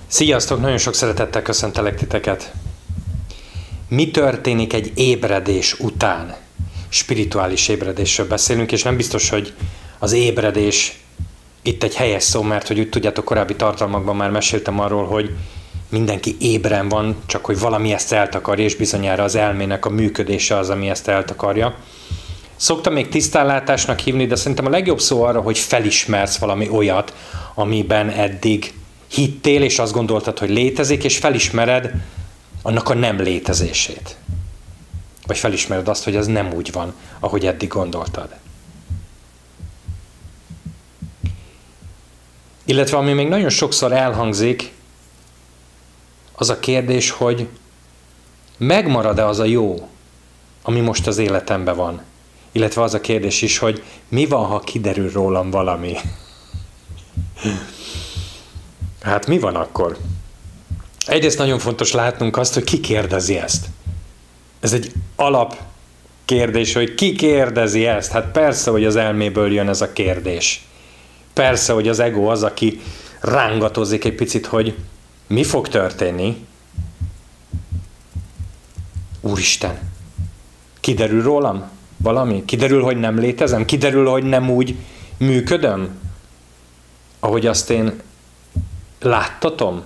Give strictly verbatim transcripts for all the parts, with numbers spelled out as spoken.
Sziasztok! Nagyon sok szeretettel köszöntelek titeket. Mi történik egy ébredés után? Spirituális ébredésről beszélünk, és nem biztos, hogy az ébredés itt egy helyes szó, mert hogy úgy tudjátok, korábbi tartalmakban már meséltem arról, hogy mindenki ébren van, csak hogy valami ezt eltakarja, és bizonyára az elmének a működése az, ami ezt eltakarja. Szoktam még tisztánlátásnak hívni, de szerintem a legjobb szó arra, hogy felismersz valami olyat, amiben eddig hittél, és azt gondoltad, hogy létezik, és felismered annak a nem létezését. Vagy felismered azt, hogy az nem úgy van, ahogy eddig gondoltad. Illetve ami még nagyon sokszor elhangzik, az a kérdés, hogy megmarad-e az a jó, ami most az életemben van. Illetve az a kérdés is, hogy mi van, ha kiderül rólam valami. Hát mi van akkor? Egyrészt nagyon fontos látnunk azt, hogy ki kérdezi ezt. Ez egy alap kérdés, hogy ki kérdezi ezt. Hát persze, hogy az elméből jön ez a kérdés. Persze, hogy az ego az, aki rángatozik egy picit, hogy mi fog történni. Úristen, kiderül rólam valami? Kiderül, hogy nem létezem? Kiderül, hogy nem úgy működöm, ahogy azt én láttatom?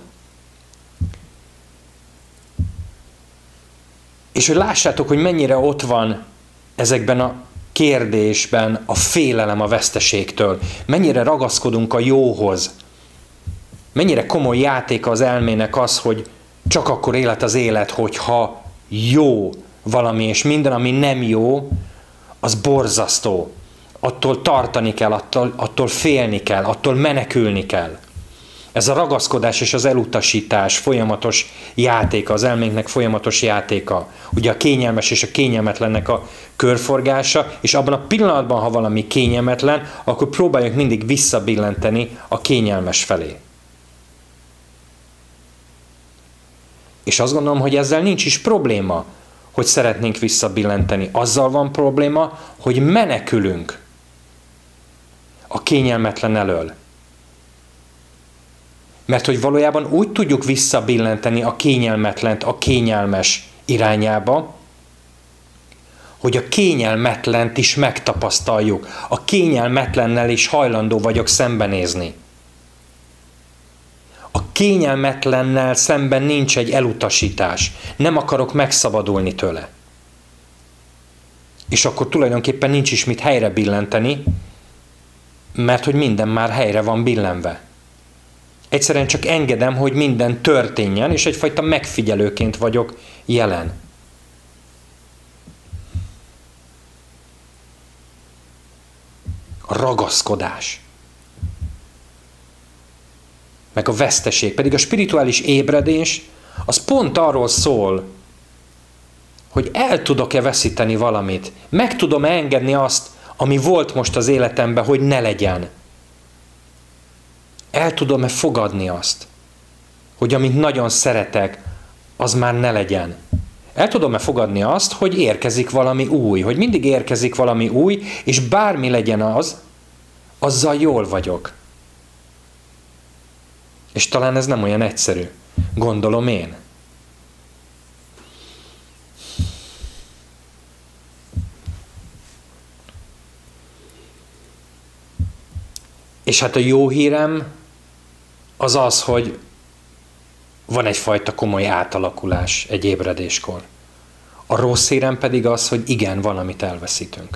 És hogy lássátok, hogy mennyire ott van ezekben a kérdésben a félelem a veszteségtől. Mennyire ragaszkodunk a jóhoz. Mennyire komoly játék az elmének az, hogy csak akkor élet az élet, hogyha jó valami, és minden, ami nem jó, az borzasztó. Attól tartani kell, attól, attól félni kell, attól menekülni kell. Ez a ragaszkodás és az elutasítás folyamatos játéka, az elménknek folyamatos játéka. Ugye a kényelmes és a kényelmetlennek a körforgása, és abban a pillanatban, ha valami kényelmetlen, akkor próbáljuk mindig visszabillenteni a kényelmes felé. És azt gondolom, hogy ezzel nincs is probléma, hogy szeretnénk visszabillenteni. Azzal van probléma, hogy menekülünk a kényelmetlen elől. Mert hogy valójában úgy tudjuk visszabillenteni a kényelmetlent a kényelmes irányába, hogy a kényelmetlent is megtapasztaljuk. A kényelmetlennel is hajlandó vagyok szembenézni. A kényelmetlennel szemben nincs egy elutasítás. Nem akarok megszabadulni tőle. És akkor tulajdonképpen nincs is mit helyre billenteni, mert hogy minden már helyre van billenve. Egyszerűen csak engedem, hogy minden történjen, és egyfajta megfigyelőként vagyok jelen. A ragaszkodás. Meg a veszteség. Pedig a spirituális ébredés az pont arról szól, hogy el tudok-e veszíteni valamit. Meg tudom-e engedni azt, ami volt most az életemben, hogy ne legyen. El tudom-e fogadni azt, hogy amit nagyon szeretek, az már ne legyen. El tudom-e fogadni azt, hogy érkezik valami új, hogy mindig érkezik valami új, és bármi legyen az, azzal jól vagyok. És talán ez nem olyan egyszerű. Gondolom én. És hát a jó hírem az az, hogy van egyfajta komoly átalakulás egy ébredéskor. A rossz hírem pedig az, hogy igen, van, amit elveszítünk.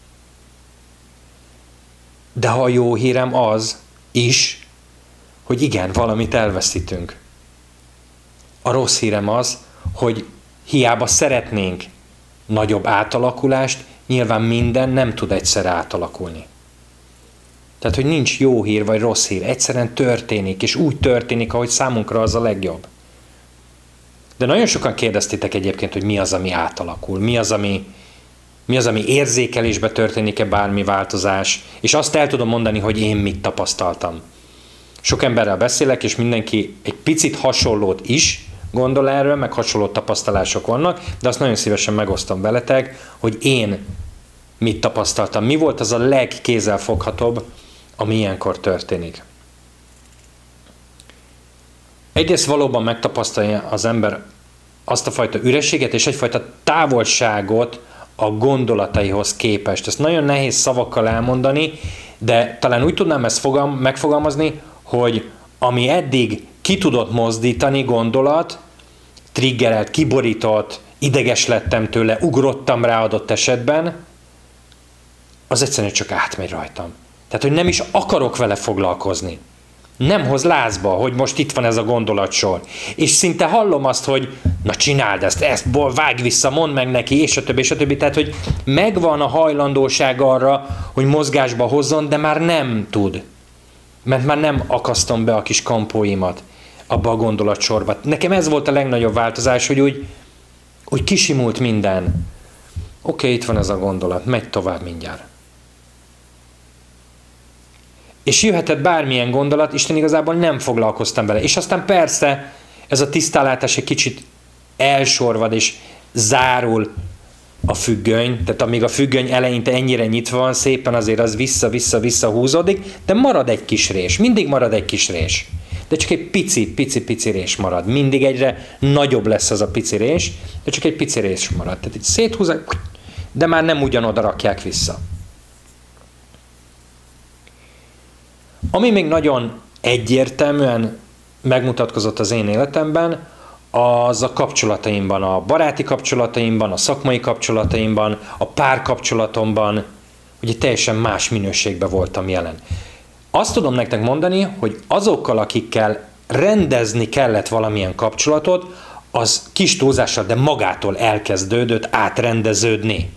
De ha a jó hírem az is, hogy igen, valamit elveszítünk. A rossz hírem az, hogy hiába szeretnénk nagyobb átalakulást, nyilván minden nem tud egyszer átalakulni. Tehát, hogy nincs jó hír vagy rossz hír. Egyszerűen történik, és úgy történik, ahogy számunkra az a legjobb. De nagyon sokan kérdeztétek egyébként, hogy mi az, ami átalakul. Mi az, ami, mi az, ami érzékelésbe történik-e bármi változás. És azt el tudom mondani, hogy én mit tapasztaltam. Sok emberrel beszélek, és mindenki egy picit hasonlót is gondol erről, meg hasonló tapasztalások vannak, de azt nagyon szívesen megosztom veletek, hogy én mit tapasztaltam. Mi volt az a legkézzelfoghatóbb, ami ilyenkor történik. egyrészt valóban megtapasztalja az ember azt a fajta ürességet és egyfajta távolságot a gondolataihoz képest. Ezt nagyon nehéz szavakkal elmondani, de talán úgy tudnám ezt fogam, megfogalmazni, hogy ami eddig ki tudott mozdítani gondolat, triggerelt, kiborított, ideges lettem tőle, ugrottam rá adott esetben, az egyszerűen csak átmegy rajtam. Tehát, hogy nem is akarok vele foglalkozni. Nem hoz lázba, hogy most itt van ez a gondolatsor. És szinte hallom azt, hogy na csináld ezt, ezt vágj vissza, mondd meg neki, és a többi, és a többi. Tehát, hogy megvan a hajlandóság arra, hogy mozgásba hozzon, de már nem tud. Mert már nem akasztom be a kis kampóimat abba a gondolatsorba. Nekem ez volt a legnagyobb változás, hogy úgy, úgy kisimult minden. Oké, okay, itt van ez a gondolat, megy tovább mindjárt. És jöhetett bármilyen gondolat, Isten igazából nem foglalkoztam vele. És aztán persze ez a tisztánlátás egy kicsit elsorvad és zárul a függöny, tehát amíg a függöny eleinte ennyire nyitva van, szépen azért az vissza-vissza-vissza húzódik, de marad egy kis rés, mindig marad egy kis rés. De csak egy pici, pici, pici rés marad. Mindig egyre nagyobb lesz az a pici rés, de csak egy pici rés marad. Tehát itt széthúzák, de már nem ugyanoda rakják vissza. Ami még nagyon egyértelműen megmutatkozott az én életemben, az a kapcsolataimban, a baráti kapcsolataimban, a szakmai kapcsolataimban, a párkapcsolatomban, ugye teljesen más minőségben voltam jelen. Azt tudom nektek mondani, hogy azokkal, akikkel rendezni kellett valamilyen kapcsolatot, az kis túlzással, de magától elkezdődött átrendeződni.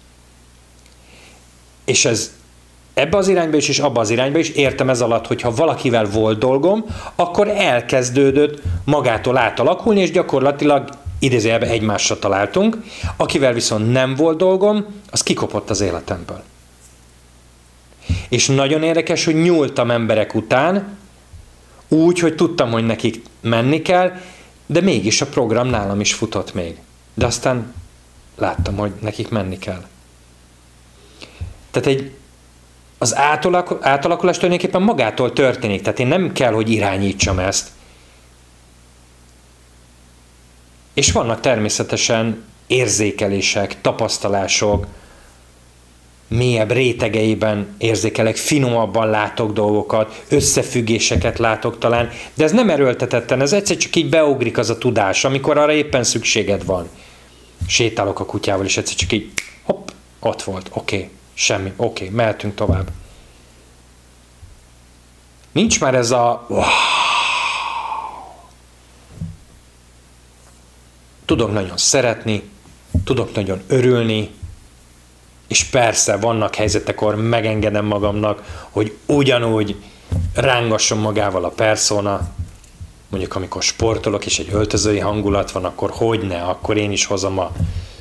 És ez ebbe az irányba is, és abba az irányba is értem ez alatt, hogy ha valakivel volt dolgom, akkor elkezdődött magától átalakulni, és gyakorlatilag idézőjelben egymásra találtunk. Akivel viszont nem volt dolgom, az kikopott az életemből. És nagyon érdekes, hogy nyúltam emberek után, úgy, hogy tudtam, hogy nekik menni kell, de mégis a program nálam is futott még. De aztán láttam, hogy nekik menni kell. Tehát egy az átalakulás tulajdonképpen magától történik, tehát én nem kell, hogy irányítsam ezt. És vannak természetesen érzékelések, tapasztalások, mélyebb rétegeiben érzékelek, finomabban látok dolgokat, összefüggéseket látok talán, de ez nem erőltetetten, ez egyszer csak így beugrik az a tudás, amikor arra éppen szükséged van. Sétálok a kutyával, és egyszer csak így, hopp, ott volt, oké. Okay. Semmi. Oké, okay, mehetünk tovább. Nincs már ez a wow. Tudok nagyon szeretni, tudok nagyon örülni, és persze vannak helyzetek, ahol megengedem magamnak, hogy ugyanúgy rángasson magával a persona, mondjuk amikor sportolok, és egy öltözői hangulat van, akkor hogyne, akkor én is hozom a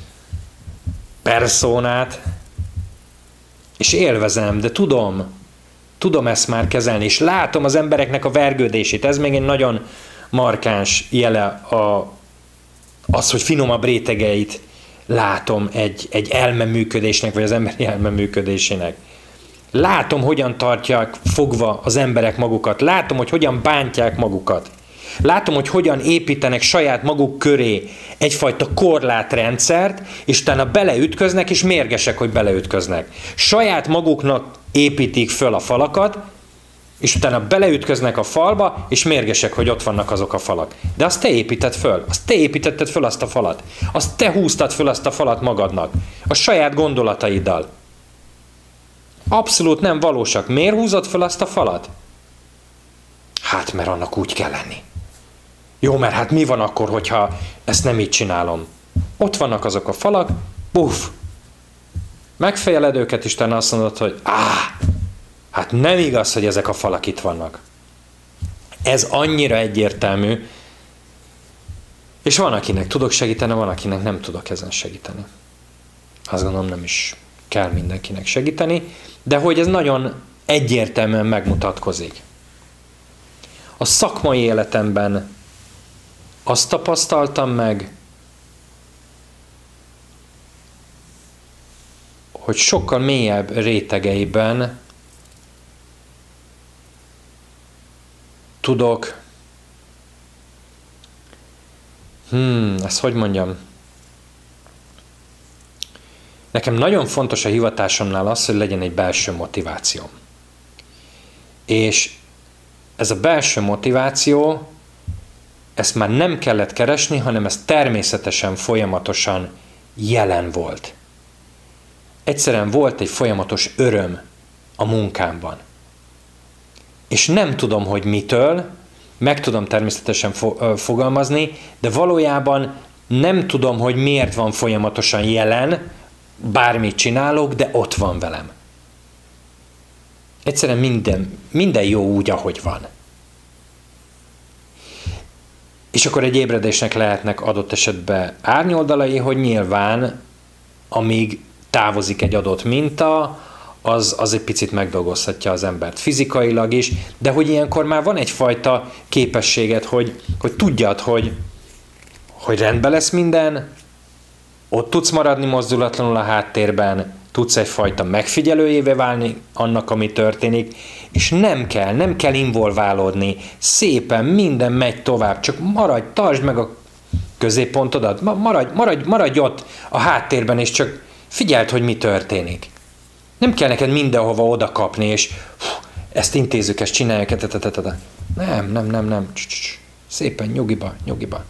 personát, és élvezem, de tudom, tudom ezt már kezelni, és látom az embereknek a vergődését. Ez még egy nagyon markáns jele a, az, hogy finomabb rétegeit látom egy, egy elme működésnek, vagy az emberi elme működésének. Látom, hogyan tartják fogva az emberek magukat. Látom, hogy hogyan bántják magukat. Látom, hogy hogyan építenek saját maguk köré egyfajta korlátrendszert, és utána beleütköznek, és mérgesek, hogy beleütköznek. Saját maguknak építik föl a falakat, és utána beleütköznek a falba, és mérgesek, hogy ott vannak azok a falak. De azt te építed föl, azt te építetted föl azt a falat. Azt te húztad föl azt a falat magadnak. A saját gondolataiddal. Abszolút nem valósak. Miért húzod föl azt a falat? Hát, mert annak úgy kell lenni. Jó, mert hát mi van akkor, hogyha ezt nem így csinálom? Ott vannak azok a falak, puff, megfejeled őket, és utána azt mondod, hogy áh, hát nem igaz, hogy ezek a falak itt vannak. Ez annyira egyértelmű, és van, akinek tudok segíteni, van, akinek nem tudok ezen segíteni. Azt gondolom, nem is kell mindenkinek segíteni, de hogy ez nagyon egyértelműen megmutatkozik. A szakmai életemben azt tapasztaltam meg, hogy sokkal mélyebb rétegeiben tudok Hmm, ezt hogy mondjam? Nekem nagyon fontos a hivatásomnál az, hogy legyen egy belső motiváció. És ez a belső motiváció, ezt már nem kellett keresni, hanem ez természetesen, folyamatosan jelen volt. Egyszerűen volt egy folyamatos öröm a munkámban. És nem tudom, hogy mitől, meg tudom természetesen fo- fogalmazni, de valójában nem tudom, hogy miért van folyamatosan jelen, bármit csinálok, de ott van velem. Egyszerűen minden, minden jó úgy, ahogy van. És akkor egy ébredésnek lehetnek adott esetben árnyoldalai, hogy nyilván, amíg távozik egy adott minta, az, az egy picit megdolgozhatja az embert fizikailag is, de hogy ilyenkor már van egyfajta képességed, hogy, hogy tudjad, hogy, hogy rendben lesz minden, ott tudsz maradni mozdulatlanul a háttérben, tudsz egyfajta megfigyelőjévé válni annak, ami történik, és nem kell, nem kell involválódni, szépen minden megy tovább, csak maradj, tartsd meg a középpontodat, maradj, maradj, maradj ott a háttérben, és csak figyeld, hogy mi történik. Nem kell neked mindenhova oda kapni, és hú, ezt intézzük, ezt csináljuk, nem, nem, nem, nem, szépen nyugiba, nyugiba.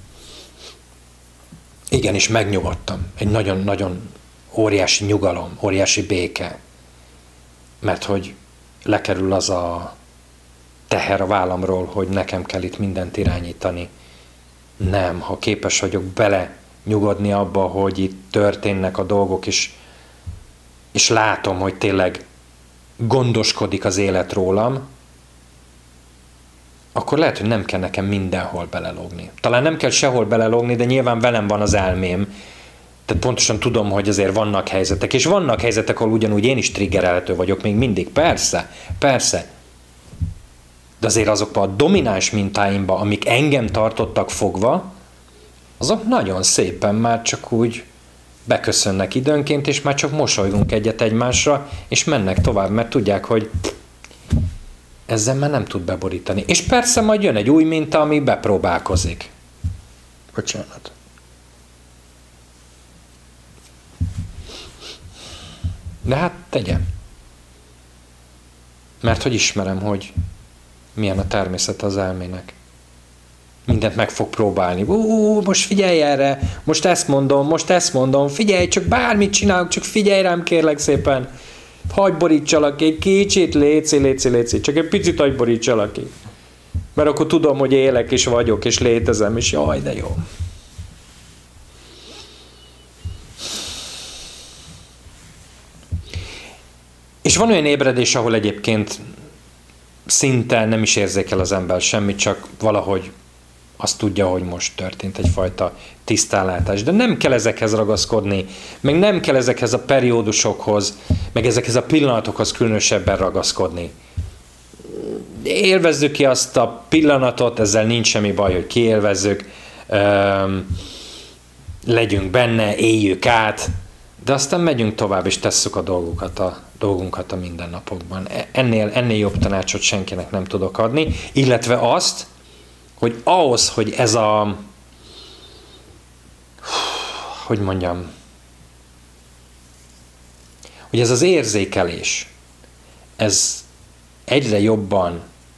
Igen, és megnyugodtam. Egy nagyon-nagyon óriási nyugalom, óriási béke. Mert hogy lekerül az a teher a vállamról, hogy nekem kell itt mindent irányítani. Nem, ha képes vagyok bele nyugodni abba, hogy itt történnek a dolgok, és, és látom, hogy tényleg gondoskodik az élet rólam, akkor lehet, hogy nem kell nekem mindenhol belelógni. Talán nem kell sehol belelógni, de nyilván velem van az elmém. Tehát pontosan tudom, hogy azért vannak helyzetek, és vannak helyzetek, ahol ugyanúgy én is triggerelhető vagyok még mindig. Persze, persze. De azért azokban a domináns mintáimban, amik engem tartottak fogva, azok nagyon szépen már csak úgy beköszönnek időnként, és már csak mosolygunk egyet egymásra, és mennek tovább, mert tudják, hogy ezzel már nem tud beborítani. És persze majd jön egy új minta, ami bepróbálkozik. Bocsánat. De hát tegyem. Mert hogy ismerem, hogy milyen a természet az elmének. Mindent meg fog próbálni. Ú, most figyelj erre, most ezt mondom, most ezt mondom, figyelj, csak bármit csinálok, csak figyelj rám, kérlek szépen. Hagyj borítsalak egy kicsit, léci, léci, léci, csak egy picit hagyj borítsalak ki. Mert akkor tudom, hogy élek, és vagyok, és létezem, és jaj, de jó. És van olyan ébredés, ahol egyébként szinte nem is érzékel az ember semmit, csak valahogy azt tudja, hogy most történt egyfajta tisztánlátás. De nem kell ezekhez ragaszkodni, meg nem kell ezekhez a periódusokhoz, meg ezekhez a pillanatokhoz különösebben ragaszkodni. Élvezzük ki azt a pillanatot, ezzel nincs semmi baj, hogy kiélvezzük, legyünk benne, éljük át, de aztán megyünk tovább, és tesszük a dolgokat a, dolgunkat a mindennapokban. Ennél, ennél jobb tanácsot senkinek nem tudok adni, illetve azt, hogy ahhoz, hogy ez a, hogy mondjam, hogy ez az érzékelés, ez egyre jobban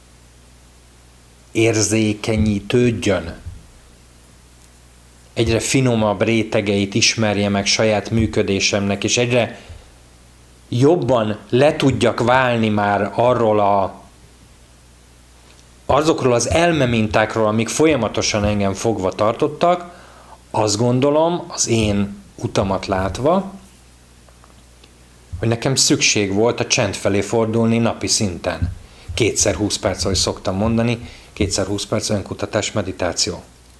érzékenyítődjön, egyre finomabb rétegeit ismerje meg saját működésemnek, és egyre jobban le tudjak válni már arról a azokról az elmemintákról, amik folyamatosan engem fogva tartottak, azt gondolom, az én utamat látva, hogy nekem szükség volt a csend felé fordulni napi szinten. Kétszer húsz perc, ahogy szoktam mondani, kétszer húsz perc önkutatás, meditáció.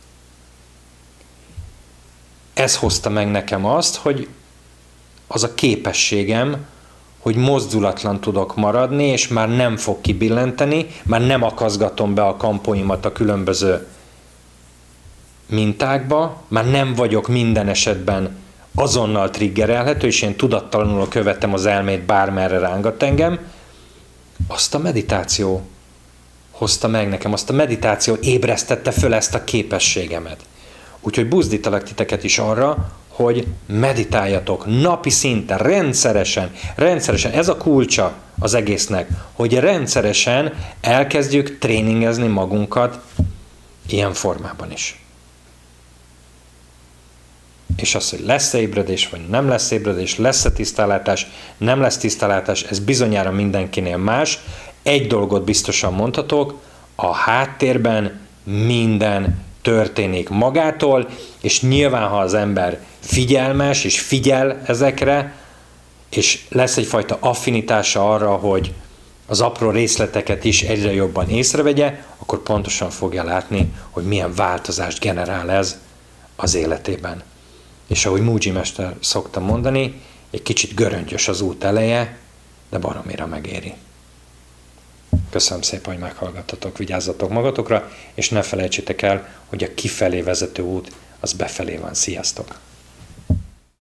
Ez hozta meg nekem azt, hogy az a képességem, hogy mozdulatlan tudok maradni, és már nem fog kibillenteni, már nem akaszgatom be a kampóimat a különböző mintákba, már nem vagyok minden esetben azonnal triggerelhető, és én tudattalanul követem az elmét, bármerre rángat engem. Azt a meditáció hozta meg nekem, azt a meditáció ébresztette föl ezt a képességemet. Úgyhogy buzdítalak titeket is arra, hogy meditáljatok napi szinten, rendszeresen, rendszeresen. Ez a kulcsa az egésznek, hogy rendszeresen elkezdjük tréningezni magunkat ilyen formában is. És az, hogy lesz-e ébredés, vagy nem lesz ébredés, lesz-e tisztánlátás, nem lesz tisztánlátás, ez bizonyára mindenkinél más. Egy dolgot biztosan mondhatok, a háttérben minden történik magától, és nyilván, ha az ember figyelmes, és figyel ezekre, és lesz egyfajta affinitása arra, hogy az apró részleteket is egyre jobban észrevegye, akkor pontosan fogja látni, hogy milyen változást generál ez az életében. És ahogy Mooji mester szokta mondani, egy kicsit göröngyös az út eleje, de baromira megéri. Köszönöm szépen, hogy meghallgattatok, vigyázzatok magatokra, és ne felejtsétek el, hogy a kifelé vezető út az befelé van. Sziasztok!